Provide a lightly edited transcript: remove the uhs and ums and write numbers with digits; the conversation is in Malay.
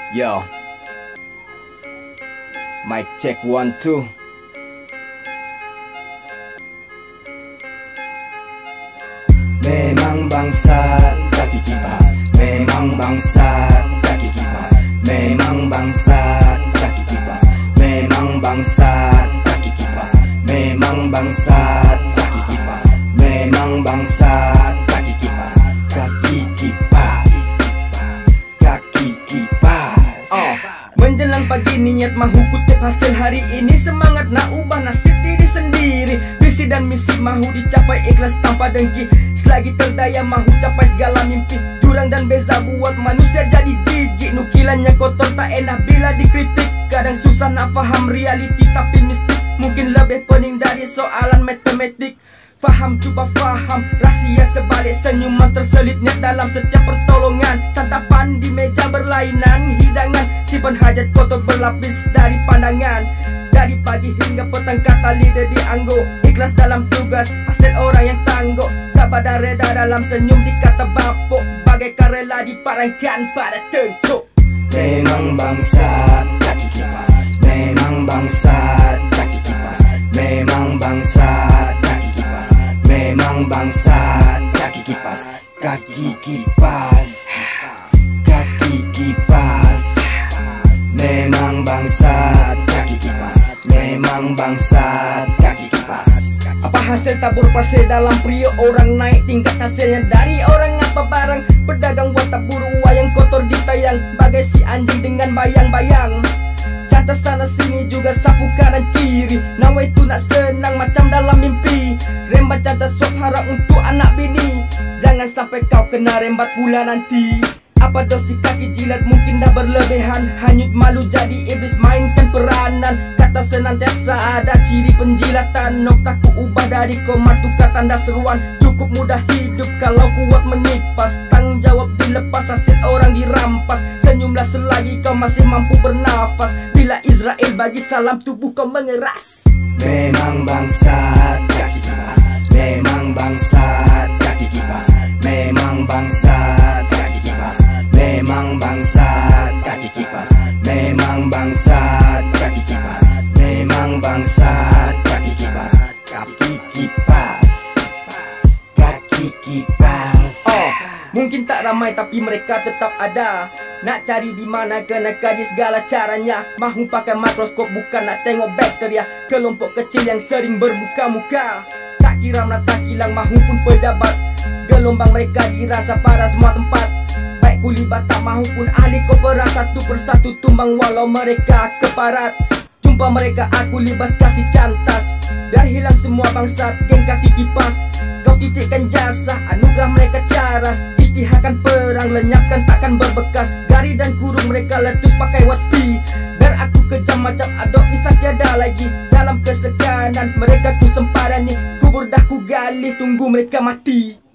Yo, mic check 1 2. Memang bangsat kaki kipas, memang bangsat kaki kipas, memang bangsat kaki kipas, memang bangsat kaki kipas, memang bangsat kaki kipas, memang bangsat kaki kipas, kaki kipas, kaki kipas. Menjelang pagi niat mahu kutip hasil hari ini, semangat nak ubah nasib diri sendiri. Visi dan misi mahu dicapai ikhlas tanpa dengki. Selagi terdaya mahu capai segala mimpi. Jurang dan beza buat manusia jadi jijik. Nukilannya kotor tak enak bila dikritik. Kadang susah nak faham realiti tapi mistik. Mungkin lebih pening dari soalan matematik. Faham, cuba faham rahsia sebalik senyuman terselit niat dalam setiap pertolongan. Santapan di meja berlainan, hidangan simpan hajat kotor berlapis dari pandangan. Dari pagi hingga petang kata lidah diangguk. Ikhlas dalam tugas, hasil orang yang tangguh. Sabar dan reda dalam senyum dikata bapuk. Bagaikan rela diparangkan pada tengkuk. Memang bangsat kaki kipas, memang bangsat kaki kipas, memang bangsat kaki kipas, memang bangsat kaki kipas, kaki kipas, kaki kipas, memang bangsat kaki kipas, memang bangsat kaki kipas. Apa hasil tabur pasir dalam pria orang naik tingkat hasilnya dari orang apa barang. Pedagang buat tabur wayang kotor ditayang bagai si anjing dengan bayang-bayang. Cantas sana sini juga sapu kanan kiri. Nawa itu nak senang macam dalam mimpi. Rembat cantas suap harap untuk anak bini. Jangan sampai kau kena rembat pula nanti. Apa dosi kaki jilat mungkin dah berlebihan. Hanyut malu jadi iblis mainkan peranan. Kata senantiasa ada ciri penjilatan. Noktaku ubah dari komando ke tanda seruan. Cukup mudah hidup kalau kuat mengipas. Tanggung jawab dilepas hasil orang dirampas. Senyumlah selagi kau masih mampu bernafas. Bila Israel bagi salam tubuh kau mengeras. Memang bangsat kaki kipas, memang bangsat kaki kipas, memang bangsat kaki kipas, memang bangsat kaki kipas, memang bangsat kaki kipas, memang bangsat kaki kipas, kaki kipas, kaki kipas. Mungkin tak ramai tapi mereka tetap ada. Nak cari di mana kena kaji segala caranya. Mahu pakai mikroskop bukan nak tengok bakteria. Kelompok kecil yang sering bermuka-muka. Tak kira menata kilang mahu pun pejabat. Gelombang mereka dirasa pada semua tempat. Baik kuli batak mahu pun ahli kopera. Satu persatu tumbang walau mereka keparat. Jumpa mereka aku libas kasih cantas. Biar hilang semua bangsat geng kaki kipas. Kau titikkan jasa anugerah mereka caras. Isytiharkan perang lenyapkan takkan berbekas. Gari dan kurung mereka letus pakai wapi. Biar aku kejam macam adok pisang tiada lagi. Dalam kesekanan mereka ku sempadani. Kubur dah ku gali tunggu mereka mati.